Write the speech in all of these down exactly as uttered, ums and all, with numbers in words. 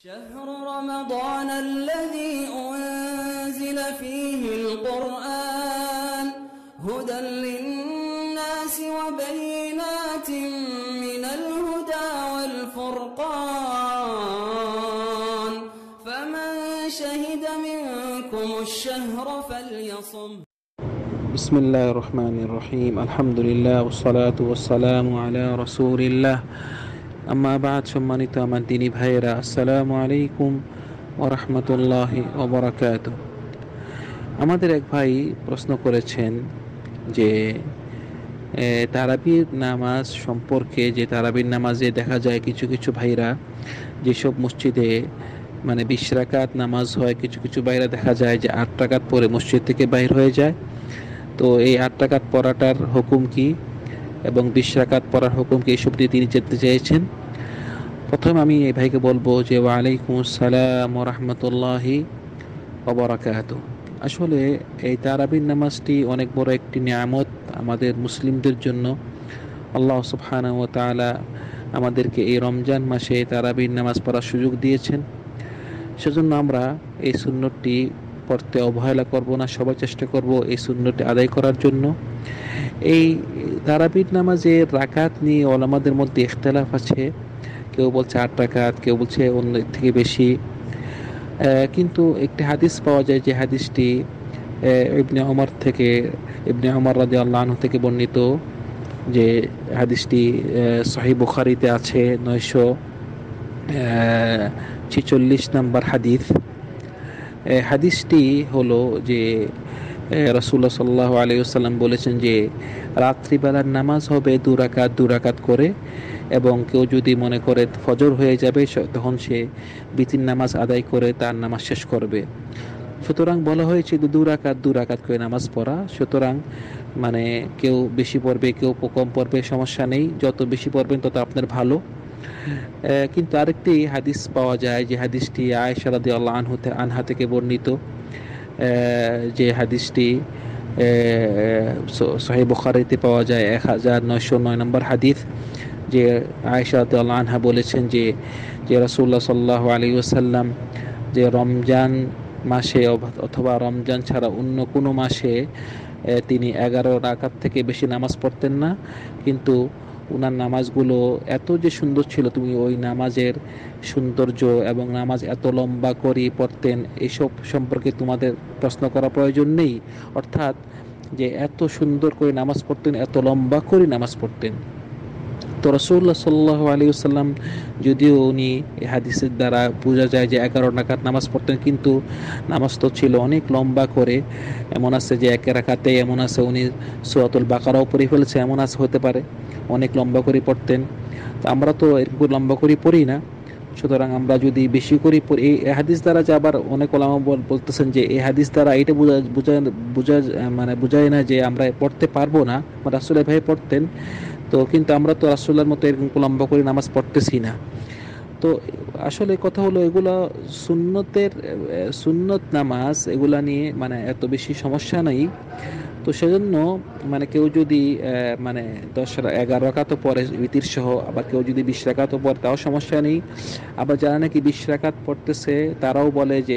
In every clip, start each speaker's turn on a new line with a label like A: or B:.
A: شهر رمضان الذي أنزل فيه القرآن هدى للناس وبينات من الهدى والفرقان فمن شهد منكم الشهر فليصم.
B: بسم الله الرحمن الرحيم. الحمد لله والصلاة والسلام على رسول الله. আম্মা বাদ, সম্মানিত আমার দিনী ভাইয়েরা, আসসালামু আলাইকুম ওয়া রাহমাতুল্লাহি ওয়া বারাকাতুহু। আমাদের এক ভাই প্রশ্ন করেছেন যে তারাবির নামাজ সম্পর্কে, যে তারাবির নামাজে দেখা যায় কিছু কিছু ভাইরা যেসব মসজিদে মানে বিশ রাকাত নামাজ হয়, কিছু কিছু ভাইরা দেখা যায় যে আট রাকাত পরে মসজিদ থেকে বাইর হয়ে যায়। তো এই আট রাকাত পড়াটার হুকুম কি এবং বিশ রাকাত পড়ার হুকুম কি, এসব দিয়ে তিনি জানতে চেয়েছেন। প্রথমে আমি এই ভাইকে বলবো যে ওয়া আলাইকুম আসসালাম ওয়া রাহমাতুল্লাহি ওয়া বারাকাতুহু। আসলে এই তারাবির নামাজটি অনেক বড় একটি নিয়ামত আমাদের মুসলিমদের জন্য। আল্লাহ সুবহানাহু ওয়া তাআলা আমাদেরকে এই রমজান মাসে তারাবির নামাজ পড়ার সুযোগ দিয়েছেন। সেজন্য আমরা এই সুন্নতটি পড়তে অবহেলা করব না, সবাই চেষ্টা করব এই সুন্নতটি আদায় করার জন্য। এই তারাবির নামাজের রাকাত নিয়ে ওলামাদের মধ্যে ইখতিলাফ আছে। কেউ বলছে আট রাকাত, কেউ বলছে অন্য থেকে বেশি। কিন্তু একটি হাদিস পাওয়া যায়, যে হাদিসটি ইবনে ওমর থেকে ইবনে ওমর রাদিয়াল্লাহু আনহু থেকে বর্ণিত, যে হাদিসটি সহিহ বুখারীতে আছে, নয়শো ছেচল্লিশ নম্বর হাদিস। হাদিসটি হলো যে রাসূলুল্লাহ সাল্লাল্লাহু আলাইহি ওয়াসাল্লাম বলেছেন যে রাত্রিবেলার নামাজ হবে দু রাকাত দু রাকাত করে, এবং কেউ যদি মনে করে ফজর হয়ে যাবে তখন সে বিতির নামাজ আদায় করে তার নামাজ শেষ করবে। সুতরাং বলা হয়েছে দু রাকাত দু রাকাত করে নামাজ পড়া। সুতরাং মানে কেউ বেশি পড়বে, কেউ কম পড়বে, সমস্যা নেই, যত বেশি পড়বেন তত আপনার ভালো। কিন্তু আরেকটি হাদিস পাওয়া যায়, যে হাদিসটি আয়েশা রাদিয়াল্লাহু আনহা আনহা থেকে বর্ণিত, যে হাদিসটি সহিহ বুখারীতে পাওয়া যায়, এক হাজার নয়শো নয় নম্বর হাদিস। যে আয়েশা রাদিয়াল্লাহু আনহা বলেছেন যে যে রাসূলুল্লাহ সাল্লাল্লাহু আলাইহি ওয়াসাল্লাম যে রমজান মাসে অথবা রমজান ছাড়া অন্য কোনো মাসে তিনি এগারো রাকাত থেকে বেশি নামাজ পড়তেন না, কিন্তু ওনার নামাজগুলো এত যে সুন্দর ছিল, তুমি ওই নামাজের সৌন্দর্য এবং নামাজ এত লম্বা করে পড়তেন, এসব সম্পর্কে তোমাদের প্রশ্ন করা প্রয়োজন নেই। অর্থাৎ যে এত সুন্দর করে নামাজ পড়তেন, এত লম্বা করে নামাজ পড়তেন। তো রাসূলুল্লাহ সাল্লাল্লাহু আলাইহি ওয়াসাল্লাম, যদিও উনি এই হাদিসের দ্বারা বোঝা যায় যে এগারো রাকাত নামাজ পড়তেন, কিন্তু নামাজ তো ছিল অনেক লম্বা করে। এমন আছে যে এক রাকাতে, এমন আছে উনি সূরাতুল বাকারাও পড়ে ফেলেছে, এমন আছে হতে পারে অনেক লম্বা করে পড়তেন। তো আমরা তো এরকম লম্বা করে পড়ি না। সুতরাং আমরা যদি বেশি করে পড়ি, এই হাদিস দ্বারা যে আবার অনেক ওলামা বলতেছেন যে এই হাদিস দ্বারা এটা বোঝা বোঝা বোঝা মানে বোঝায় না যে আমরা পড়তে পারবো না, রাসূল ভাই পড়তেন। তো কিন্তু আমরা তো রাসূলের মতো এরকম লম্বা করে নামাজ পড়তেছি না। তো আসলে কথা হলো, এগুলা সুন্নতের সুন্নত নামাজ, এগুলা নিয়ে মানে এত বেশি সমস্যা নাই। তো সেজন্য মানে কেউ যদি মানে দশ এগারো রাকাতও পড়ে বিতির সহ, আবার কেউ যদি বিশ রাকাতও পড়ে তাও সমস্যা নেই। আবার যারা নাকি বিশ রাকাত পড়তেছে তারাও বলে যে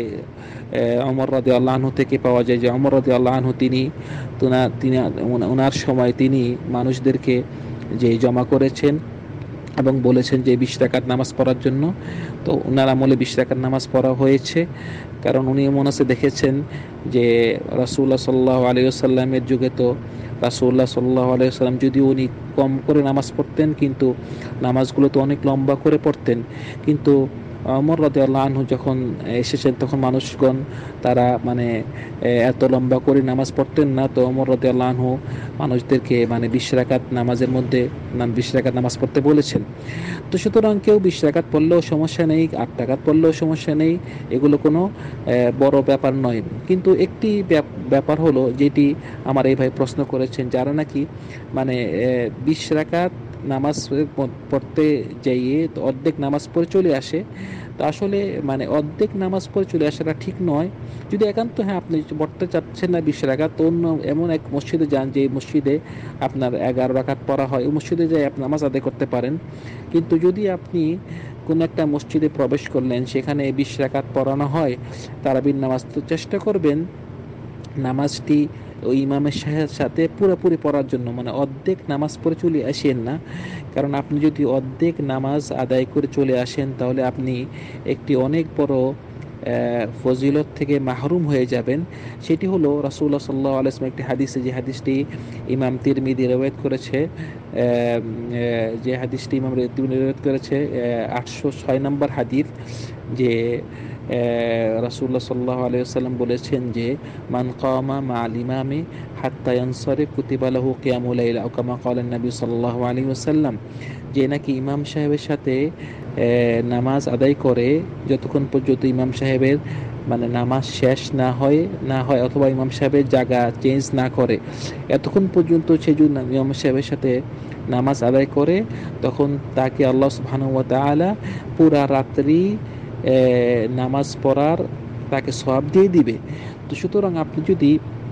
B: ওমর রাদিয়াল্লাহু আনহু থেকে পাওয়া যায় যে ওমর রাদিয়াল্লাহু আনহু তিনি তিনি ওনার সময় তিনি মানুষদেরকে যে জমা করেছেন এবং বলেছেন যে বিশ রাকাত নামাজ পড়ার জন্য। তো ওনার আমলে বিশ রাকাত নামাজ পড়া হয়েছে, কারণ উনি মনে আছে দেখেছেন যে রাসূলুল্লাহ সাল্লাল্লাহু আলাইহি ওয়াসাল্লামের যুগে তো রাসূলুল্লাহ সাল্লাল্লাহু আলাইহি ওয়াসাল্লাম যদিও উনি কম করে নামাজ পড়তেন, কিন্তু নামাজগুলো তো অনেক লম্বা করে পড়তেন। কিন্তু ওমর রাদিয়াল্লাহু আনহু যখন এসেছেন তখন মানুষগণ তারা মানে এত লম্বা করে নামাজ পড়তেন না। তো ওমর রাদিয়াল্লাহু আনহু মানুষদেরকে মানে বিশ রাকাত নামাজের মধ্যে বিশ রাকাত নামাজ পড়তে বলেছেন। তো সুতরাং কেউ বিশ রাকাত পড়লেও সমস্যা নেই, আট রাকাত পড়লেও সমস্যা নেই, এগুলো কোনো বড় ব্যাপার নয়। কিন্তু একটি ব্যাপার হলো, যেটি আমার এই ভাই প্রশ্ন করেছেন, যারা নাকি মানে বিশ রাকাত নামাজ পড়তে যাইয়ে অর্ধেক নামাজ পড়ে চলে আসে। তো আসলে মানে অর্ধেক নামাজ পড়ে চলে আসাটা ঠিক নয়। যদি একান্ত হ্যাঁ আপনি পড়তে চাচ্ছেন না বিশ রাকাত, তো অন্য এমন এক মসজিদে যান যে মসজিদে আপনার এগারো রাকাত পড়া হয়, ওই মসজিদে যাই আপনি নামাজ আদায় করতে পারেন। কিন্তু যদি আপনি কোন একটা মসজিদে প্রবেশ করলেন, সেখানে বিশ রাকাত পড়ানো হয় তারাবির নামাজ, তো চেষ্টা করবেন নামাজটি ওই ইমামের সাথে পুরোপুরি পড়ার জন্য, মানে অর্ধেক নামাজ পড়ে চলে আসেন না। কারণ আপনি যদি অর্ধেক নামাজ আদায় করে চলে আসেন তাহলে আপনি একটি অনেক বড় ফজিলত থেকে মাহরুম হয়ে যাবেন। সেটি হলো রাসূলুল্লাহ সাল্লাল্লাহু আলাইহি ওয়াসাল্লাম একটি হাদিসে, যে হাদিসটি ইমাম তিরমিজি রওয়ায়াত করেছে, যে হাদিসটি ইমাম তিরমিজি রওয়ায়াত করেছে আটশো ছয় নম্বর হাদিস, যে রাসূলুল্লাহ সাল্লাল্লাহু আলাইহি ওয়াসাল্লাম বলেছেন যে মান কামা মা'আল ইমামি হাত্তা ইয়ানসারিফ কুতিবা লাহু কিয়ামুল লাইল আও কামা ক্বালা নবী সাল্লাল্লাহু আলাইহি ওয়াসাল্লাম, যে নাকি ইমাম সাহেবের সাথে নামাজ আদায় করে যতক্ষণ পর্যন্ত ইমাম সাহেবের মানে নামাজ শেষ না হয় না হয় অথবা ইমাম সাহেবের জায়গা চেঞ্জ না করে, এতক্ষণ পর্যন্ত সে যদি ইমাম সাহেবের সাথে নামাজ আদায় করে, তখন তাকে আল্লাহ সুবহানাহু ওয়া তাআলা পুরা রাত্রি নামাজ পড়ার তাকে সওয়াব দিয়ে দিবে। তো সুতরাং আপনি যদি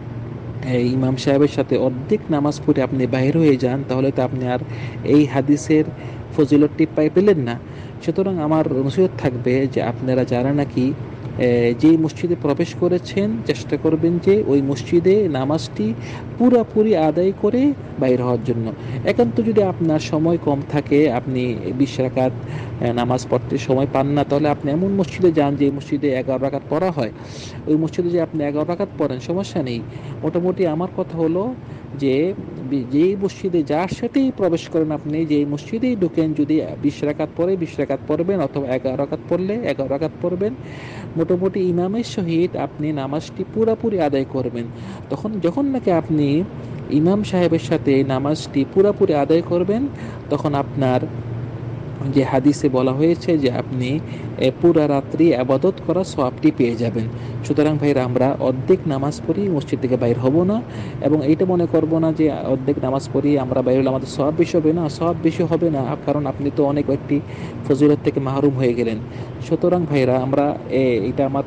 B: ইমাম সাহেবের সাথে অর্ধেক নামাজ পড়ে আপনি বাইরে হয়ে যান, তাহলে তো আপনি আর এই হাদিসের ফজিলতটি পাই পেলেন না। সুতরাং আমার নসিহত থাকবে যে আপনারা যারা নাকি যে মসজিদে প্রবেশ করেছেন, চেষ্টা করবেন যে ওই মসজিদে নামাজটি পুরোপুরি আদায় করে বাইর হওয়ার জন্য। একান্ত যদি আপনার সময় কম থাকে, আপনি বিশ রাকাত নামাজ পড়তে সময় পান না, তাহলে আপনি এমন মসজিদে যান যে মসজিদে এগারো রাকাত পড়া হয়, ওই মসজিদে যে আপনি এগারো রাকাত পড়েন সমস্যা নেই। মোটামুটি আমার কথা হলো যে যেই মসজিদে যার সাথেই প্রবেশ করেন আপনি, যেই মসজিদেই ঢুকেন, যদি বিশ রাকাত পড়ে বিশ রাকাত পড়বেন, অথবা এগারো রাকাত পড়লে এগারো রাকাত পড়বেন। মোটামুটি ইমামের সহিত আপনি নামাজটি পুরোপুরি আদায় করবেন। তখন যখন নাকি আপনি ইমাম সাহেবের সাথে নামাজটি পুরোপুরি আদায় করবেন, তখন আপনার যে হাদিসে বলা হয়েছে যে আপনি পুরা রাত্রি ইবাদত করা সওয়াবটি পেয়ে যাবেন। সুতরাং ভাইরা, আমরা অর্ধেক নামাজ পড়ি মসজিদ থেকে বাইর হব না, এবং এইটা মনে করব না যে অর্ধেক নামাজ পড়ি আমরা বাইর হলে আমাদের সওয়াব বেশি হবে না। সওয়াব বেশি হবে না, কারণ আপনি তো অনেক একটি ফজিলত থেকে মাহরুম হয়ে গেলেন। সুতরাং ভাইরা, আমরা এটা আমার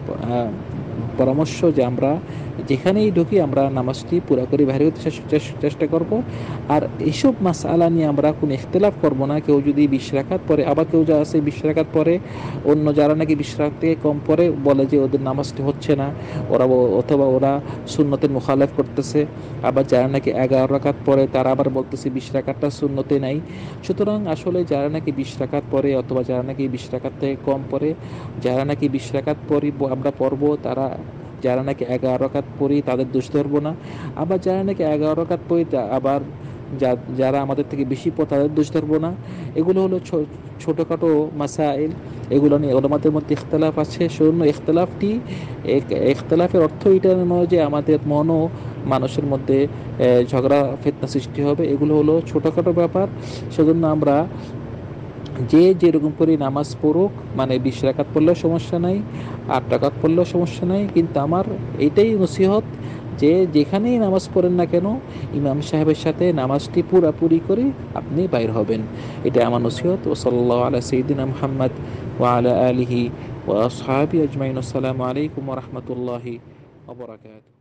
B: পরামর্শ যে আমরা যেখানেই ঢুকি আমরা নামাজটি পুরা করে বাইরে হতে চেষ্টা করব। আর এইসব মাসআলা নিয়ে আমরা কোনো ইখতিলাফ করব না। কেউ যদি বিশ রাকাত পরে, আবার কেউ যা আছে বিশ রাকাত পরে, অন্য যারা নাকি বিশ রাকাত থেকে কম পরে বলে যে ওদের নামাজটি হচ্ছে না, ওরা অথবা ওরা সুন্নতের মুখালেফ করতেছে। আবার যারা নাকি এগারো রাকাত পরে তারা আবার বলতেছে বিশ রাকাতটা সুন্নতে নাই। সুতরাং আসলে যারা নাকি বিশ রাকাত পরে অথবা যারা নাকি বিশ রাকাত থেকে কম পরে, যারা নাকি বিশ রাকাত পরি আমরা পড়বো, তারা যারা নাকি এগারো রাকাত পড়ি তাদের দোষ ধরবো না। আবার যারা নাকি এগারো রাকাত পড়ি আবার যারা আমাদের থেকে বেশি পড়ে তাদের দোষ ধরবো না। এগুলো হলো ছোটোখাটো মাসাইল, এগুলো নিয়ে ওলামাদের মধ্যে ইখতিলাফ আছে। শূন্য ইখতিলাফটি ইখতিলাফের অর্থ এটা নয় যে আমাদের মনও মানুষের মধ্যে ঝগড়া ফিতনা সৃষ্টি হবে। এগুলো হলো ছোটোখাটো ব্যাপার। সেজন্য আমরা যে যেরকম করে নামাজ পড়ুক, মানে বিশ রাকাত পড়লেও সমস্যা নাই, আট রাকাত পড়লেও সমস্যা নাই, কিন্তু আমার এটাই নসিহত যে যেখানেই নামাজ পড়েন না কেন ইমাম সাহেবের সাথে নামাজটি পুরাপুরি করে আপনি বাইর হবেন। এটা আমার নসিহত। ও সাল্লাল্লাহু আলা সাইয়্যিদিনা মুহাম্মদ ওয়া আলা আলিহি ওয়া আসহাবিহি আজমাইন। আসসালামু আলাইকুম ওয়া রাহমাতুল্লাহি ওয়া বারাকাতুহু।